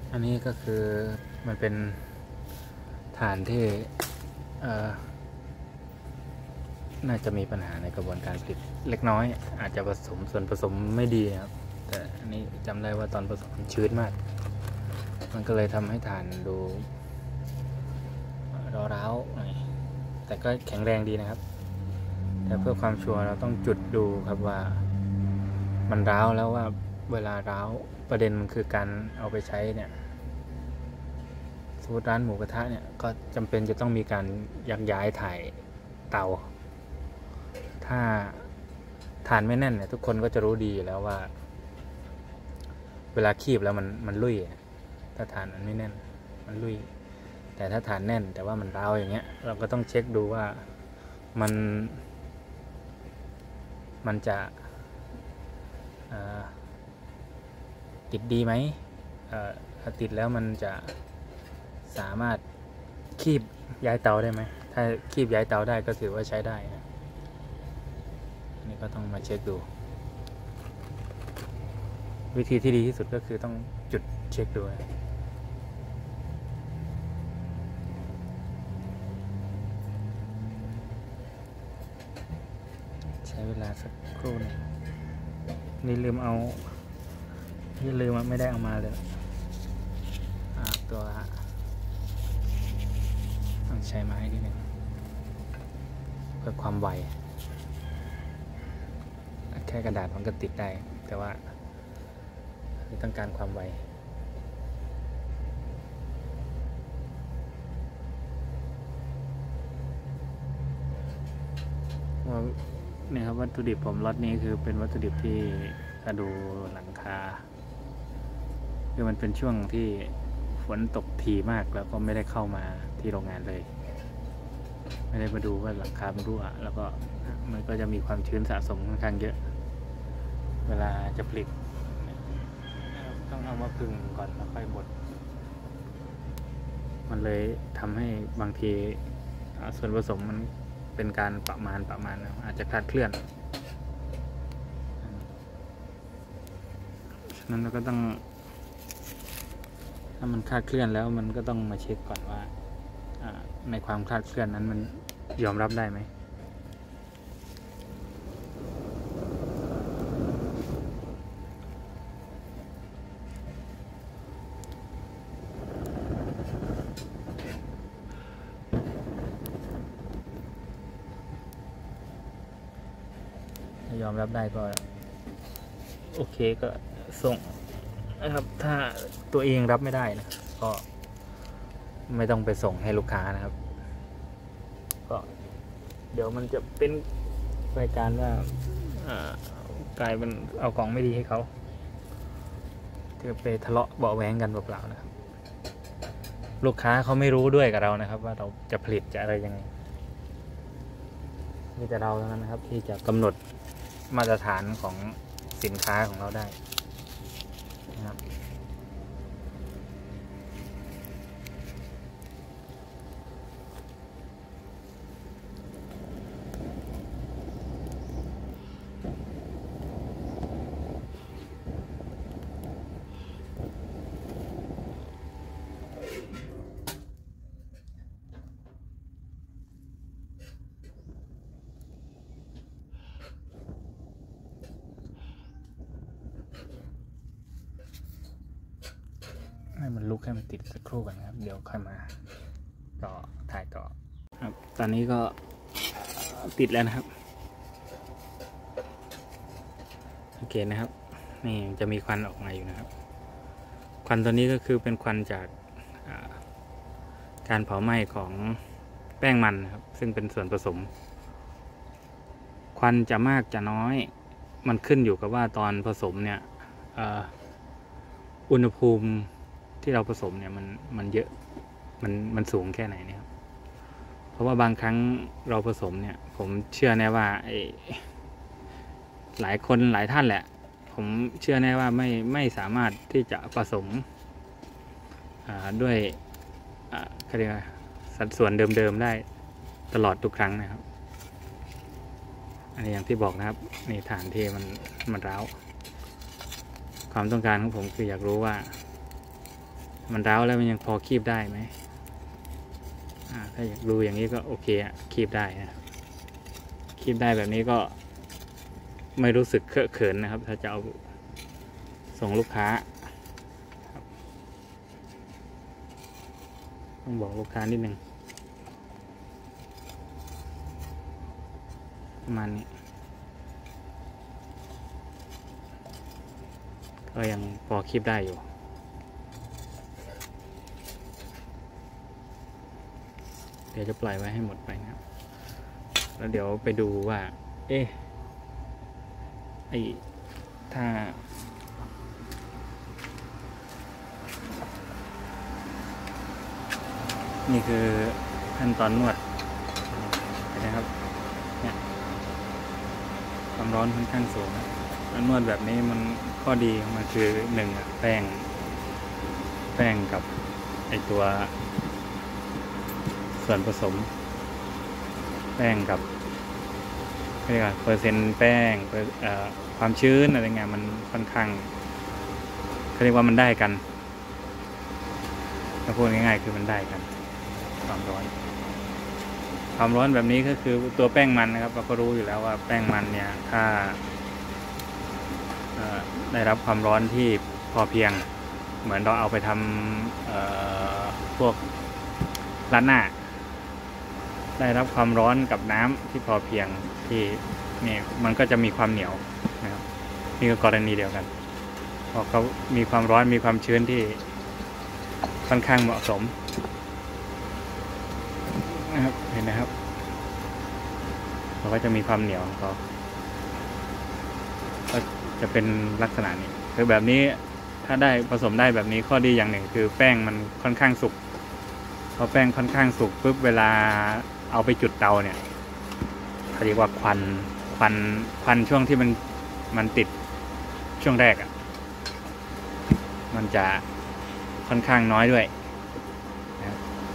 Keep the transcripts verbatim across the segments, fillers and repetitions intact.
อันนี้ก็คือมันเป็นฐานที่น่าจะมีปัญหาในกระบวนการผลิตเล็กน้อยอาจจะผสมส่วนผสมไม่ดีครับแต่อันนี้จำได้ว่าตอนผสมชื้นมากมันก็เลยทำให้ฐานดูร้าวๆหน่อยแต่ก็แข็งแรงดีนะครับแต่เพื่อความชัวร์เราต้องจุดดูครับว่ามันร้าวแล้วว่าเวลาร้าวประเด็นมันคือการเอาไปใช้เนี่ยสมมติร้านหมูกระทะเนี่ยก็จำเป็นจะต้องมีการยักย้ายถ่ายเตาถ้าฐานไม่แน่นเนี่ยทุกคนก็จะรู้ดีอยู่แล้วว่าเวลาคีบแล้วมันมันลุยถ้าฐานมันไม่แน่นมันลุยแต่ถ้าฐานแน่นแต่ว่ามันร้าวอย่างเงี้ยเราก็ต้องเช็คดูว่ามันมันจะติดดีไหมถ้าติดแล้วมันจะสามารถคีบย้ายเตาได้ไหมถ้าคีบย้ายเตาได้ก็ถือว่าใช้ได้นะนี่ก็ต้องมาเช็คดูวิธีที่ดีที่สุดก็คือต้องจุดเช็คดูใช้เวลาสักครู่นึงนี่ลืมเอานี่ลืมไม่ได้เอามาเลยตัวต้องใช้ไม้นิดนึงเพื่อความไวแค่กระดาษมันก็ติดได้แต่ว่าต้องการความไวว่าเนี่ยครับวัตถุดิบผมล็อตนี้คือเป็นวัตถุดิบที่ถ้าดูหลังคาคือมันเป็นช่วงที่ฝนตกถี่มากแล้วก็ไม่ได้เข้ามาที่โรงงานเลยไม่ได้มาดูว่าหลังคามันรั่วแล้วก็มันก็จะมีความชื้นสะสมค่อนข้างเยอะเวลาจะผลิตต้องเอามาพึ่งก่อนแล้วค่อยบดมันเลยทำให้บางทีส่วนผสมมันเป็นการประมาณประมาณอาจจะคลาดเคลื่อนฉะนั้นเราก็ต้องถ้ามันคลาดเคลื่อนแล้วมันก็ต้องมาเช็คก่อนว่าในความคลาดเคลื่อนนั้นมันยอมรับได้ไหมถ้ายอมรับได้ก็โอเคก็ส่งนะครับถ้าตัวเองรับไม่ได้นะก็ไม่ต้องไปส่งให้ลูกค้านะครับก็เดี๋ยวมันจะเป็นรายการว่ากลายเป็นเอาของไม่ดีให้เขาจะไปทะเลาะเบาะแว้งกันเปล่าๆนะครับลูกค้าเขาไม่รู้ด้วยกับเรานะครับว่าเราจะผลิตจะอะไรยังไงมีแต่เราเท่านั้นนะครับที่จะกำหนดมาตรฐานของสินค้าของเราได้นะครับให้มันลุกให้มันติดสักครู่ก่อนครับเดี๋ยวค่อยมาต่อถ่ายต่อครับตอนนี้ก็ติดแล้วนะครับโอเคนะครับนี่จะมีควันออกมาอยู่นะครับควันตัวนี้ก็คือเป็นควันจากการเผาไหม้ของแป้งมันนะครับซึ่งเป็นส่วนผสมควันจะมากจะน้อยมันขึ้นอยู่กับว่าตอนผสมเนี่ยอุณหภูมิที่เราผสมเนี่ยมันมันเยอะมันมันสูงแค่ไหนเนี่ยครับเพราะว่าบางครั้งเราผสมเนี่ยผมเชื่อแน่ว่าหลายคนหลายท่านแหละผมเชื่อแน่ว่าไม่ไม่สามารถที่จะผสมด้วยเขาเรียกว่าสัดส่วนเดิมๆได้ตลอดทุกครั้งนะครับอันนี้อย่างที่บอกนะครับในฐานที่มันมันร้าวความต้องการของผมคืออยากรู้ว่ามันร้าวแล้วมันยังพอคีบได้ไหมอ่าถ้าอยากดูอย่างนี้ก็โอเคอะคีบได้นะคีบได้แบบนี้ก็ไม่รู้สึกเคอะเขินนะครับถ้าจะเอาส่งลูกค้าต้องบอกลูกค้านิดนึงประมาณนี้ก็ยังพอคีบได้อยู่เดี๋ยวจะปล่อยไว้ให้หมดไปนะครับแล้วเดี๋ยวไปดูว่าเอ๊ะไอ้ถ้านี่คือขั้นตอนนวดนะครับเนี่ยความร้อนค่อนข้างสูงนะแล้วนวดแบบนี้มันข้อดีมันคือหนึ่งแป้งแป้งกับไอตัวส่วนผสมแป้งกับเรียกว่าเปอร์เซ็นต์แป้งความชื้นอะไรเงี้ยมันค่อนข้างเขาเรียกว่ามันได้กันถ้าพูดง่ายๆคือมันได้กันความร้อนความร้อนแบบนี้ก็คือตัวแป้งมันนะครับเราก็รู้อยู่แล้วว่าแป้งมันเนี่ยถ้าได้รับความร้อนที่พอเพียงเหมือนเราเอาไปทำพวกราดหน้าได้รับความร้อนกับน้ำที่พอเพียงที่นี่มันก็จะมีความเหนียวนะครับนี่ก็กรณีเดียวกันพอเขามีความร้อนมีความชื้นที่ค่อนข้างเหมาะสมนะครับเห็นไหมครับเราก็จะมีความเหนียวของเขาก็จะเป็นลักษณะนี้คือแบบนี้ถ้าได้ผสมได้แบบนี้ข้อดีอย่างหนึ่งคือแป้งมันค่อนข้างสุกพอแป้งค่อนข้างสุกปุ๊บเวลาเอาไปจุดเตาเนี่ยเขาเรียกว่าควันควันควันช่วงที่มันมันติดช่วงแรกอ่ะมันจะค่อนข้างน้อยด้วยนะ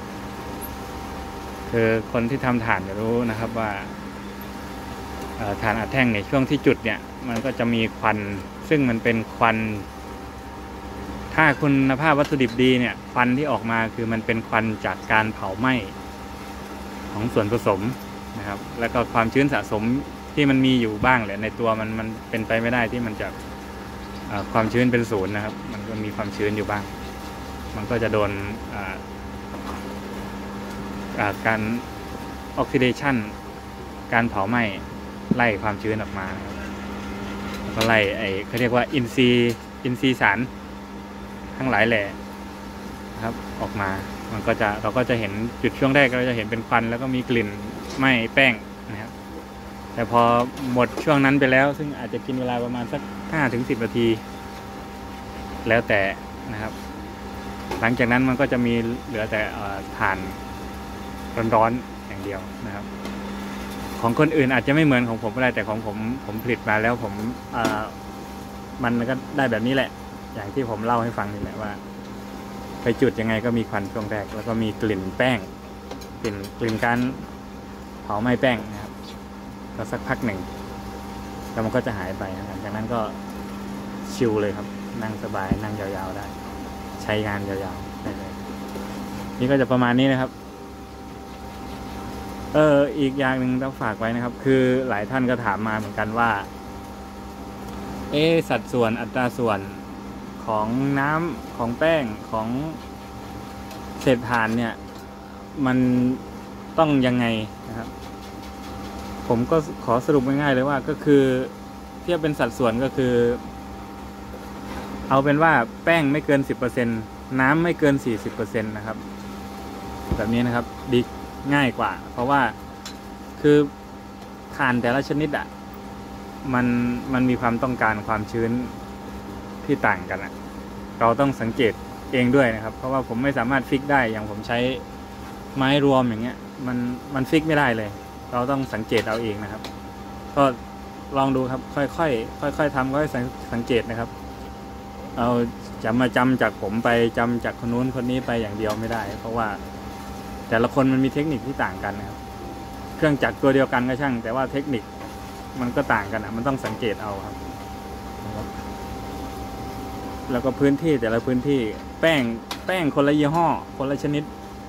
คือคนที่ทำถ่านจะรู้นะครับว่าถ่านอัดแท่งในช่วงที่จุดเนี่ยมันก็จะมีควันซึ่งมันเป็นควันถ้าคุณภาพวัตถุดิบดีเนี่ยควันที่ออกมาคือมันเป็นควันจากการเผาไหม้ของส่วนผสมนะครับแล้วก็ความชื้นสะสมที่มันมีอยู่บ้างแหละในตัวมันมันเป็นไปไม่ได้ที่มันจะความชื้นเป็นศูนย์นะครับมันก็มีความชื้นอยู่บ้างมันก็จะโดนการออกซิเดชันการเผาไหม้ไล่ความชื้นออกมาแล้วก็ไล่ไอ้เขาเรียกว่าอินทรีย์อินทรีย์สารทั้งหลายแหล่ครับออกมามันก็จะเราก็จะเห็นจุดช่วงแรกเราจะเห็นเป็นควันแล้วก็มีกลิ่นไหม้แป้งนะครับแต่พอหมดช่วงนั้นไปแล้วซึ่งอาจจะกินเวลาประมาณสักห้าถึงสิบนาทีแล้วแต่นะครับหลังจากนั้นมันก็จะมีเหลือแต่ถ่านร้อนๆอย่างเดียวนะครับของคนอื่นอาจจะไม่เหมือนของผมก็ได้แต่ของผมผมผลิตมาแล้วผมมันก็ได้แบบนี้แหละอย่างที่ผมเล่าให้ฟังนี่แหละว่าไปจุดยังไงก็มีควันช่วงแรกแล้วก็มีกลิ่นแป้งกลิ่นกลิ่นการเผาไหม้แป้งนะครับก็สักพักหนึ่งแล้วมันก็จะหายไปหลังจากนั้นก็ชิลเลยครับนั่งสบายนั่งยาวๆได้ใช้งานยาวๆได้เลยนี่ก็จะประมาณนี้นะครับเอออีกอย่างหนึ่งต้องฝากไว้นะครับคือหลายท่านก็ถามมาเหมือนกันว่าเอสัดส่วนอัตราส่วนของน้ำของแป้งของเศษถ่านเนี่ยมันต้องยังไงนะครับผมก็ขอสรุปง่ายๆเลยว่าก็คือเทียบเป็นสัดส่วนก็คือเอาเป็นว่าแป้งไม่เกิน สิบเปอร์เซ็นต์ น้ำไม่เกิน สี่สิบเปอร์เซ็นต์ นะครับแบบนี้นะครับดีง่ายกว่าเพราะว่าคือถ่านแต่ละชนิดอ่ะมันมันมีความต้องการความชื้นที่ต่างกันอ่ะเราต้องสังเกตเองด้วยนะครับเพราะว่าผมไม่สามารถฟิกได้อย่างผมใช้ไม้รวมอย่างเงี้ยมันมันฟิกไม่ได้เลยเราต้องสังเกตเอาเองนะครับก็ลองดูครับค่อยๆค่อยๆทำค่อยๆสังเกตนะครับเอาจะมาจำจากผมไปจำจากคนนู้นคนนี้ไปอย่างเดียวไม่ได้เพราะว่าแต่ละคนมันมีเทคนิคที่ต่างกันนะครับเครื่องจักรตัวเดียวกันก็ช่างแต่ว่าเทคนิคมันก็ต่างกันอ่ะมันต้องสังเกตเอาครับแล้วก็พื้นที่แต่ละพื้นที่แป้งแป้งคนละยี่ห้อคนละชนิด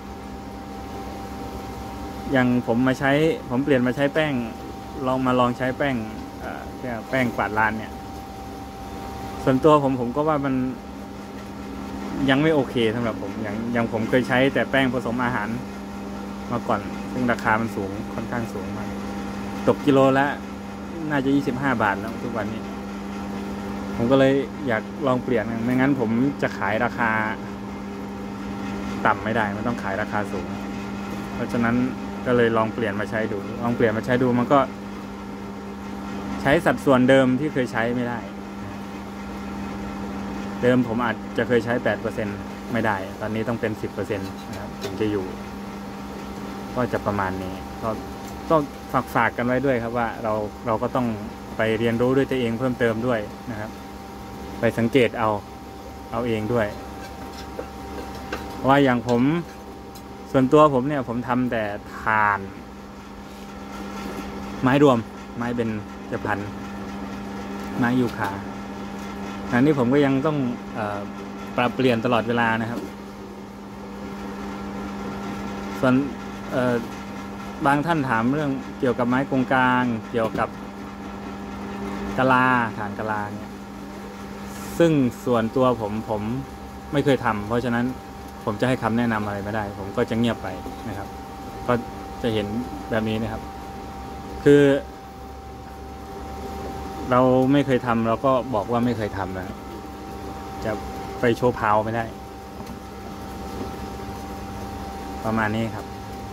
อย่างผมมาใช้ผมเปลี่ยนมาใช้แป้งลองมาลองใช้แป้งแป้งกวาดลานเนี่ยส่วนตัวผมผมก็ว่ามันยังไม่โอเคสำหรับผมอย่างอย่างผมเคยใช้แต่แป้งผสมอาหารมาก่อนซึ่งราคามันสูงค่อนข้างสูงมากตกกิโลละน่าจะยี่สิบห้าบาทแล้วทุกวันนี้ผมก็เลยอยากลองเปลี่ยนไม่งั้นผมจะขายราคาต่ำไม่ได้มันต้องขายราคาสูงเพราะฉะนั้นก็เลยลองเปลี่ยนมาใช้ดูลองเปลี่ยนมาใช้ดูมันก็ใช้สัดส่วนเดิมที่เคยใช้ไม่ได้เดิมผมอาจจะเคยใช้ แปดเปอร์เซ็นต์ ไม่ได้ตอนนี้ต้องเป็น สิบเปอร์เซ็นต์ นะครับถึงจะอยู่ก็จะประมาณนี้ก็ต้องฝากฝากกันไว้ด้วยครับว่าเราเราก็ต้องไปเรียนรู้ด้วยตัวเองเพิ่มเติมด้วยนะครับไปสังเกตเอาเอาเองด้วยว่าอย่างผมส่วนตัวผมเนี่ยผมทำแต่ถ่านไม้รวมไม้เบญจพรรณไม้ยูคาอันนี้ผมก็ยังต้องเอ่อปรับเปลี่ยนตลอดเวลานะครับส่วนเอ่อบางท่านถามเรื่องเกี่ยวกับไม้กงกลางเกี่ยวกับกะลาถ่านกะลาเนี่ยซึ่งส่วนตัวผมผมไม่เคยทำเพราะฉะนั้นผมจะให้คำแนะนำอะไรไม่ได้ผมก็จะเงียบไปนะครับก็จะเห็นแบบนี้นะครับคือเราไม่เคยทำเราก็บอกว่าไม่เคยทำนะจะไปโชว์พาวไม่ได้ประมาณนี้ครับ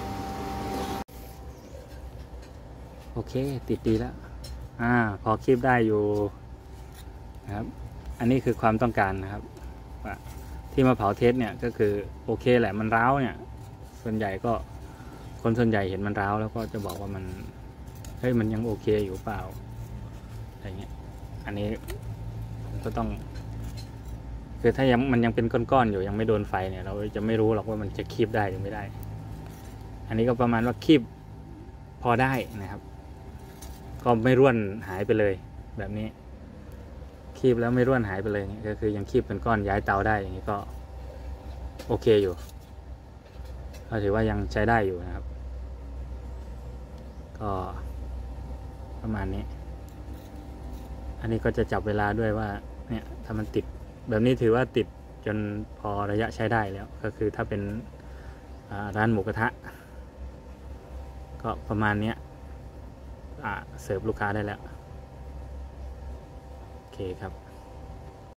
โอเคติดดีแล้วอ่าพอคลิปได้อยู่นะครับอันนี้คือความต้องการนะครับว่าที่มาเผาเทสเนี่ยก็คือโอเคแหละมันร้าวเนี่ยส่วนใหญ่ก็คนส่วนใหญ่เห็นมันร้าวแล้วก็จะบอกว่ามันเฮ้ยมันยังโอเคอยู่เปล่าอะไรเงี้ยอันนี้ผมก็ต้องคือถ้ายังมันยังเป็นก้อนๆอยู่ยังไม่โดนไฟเนี่ยเราจะไม่รู้หรอกว่ามันจะคีบได้หรือไม่ได้อันนี้ก็ประมาณว่าคีบพอได้นะครับก็ไม่ร่วนหายไปเลยแบบนี้คีบแล้วไม่ร่วนหายไปเลยก็คือยังคีบเป็นก้อนย้ายเตาได้อย่างนี้ก็โอเคอยู่ก็ถือว่ายังใช้ได้อยู่นะครับก็ประมาณนี้อันนี้ก็จะจับเวลาด้วยว่าเนี่ยถ้ามันติดแบบนี้ถือว่าติดจนพอระยะใช้ได้แล้วก็คือถ้าเป็นร้านหมูกระทะก็ประมาณนี้เสิร์ฟลูกค้าได้แล้วโอเคครับ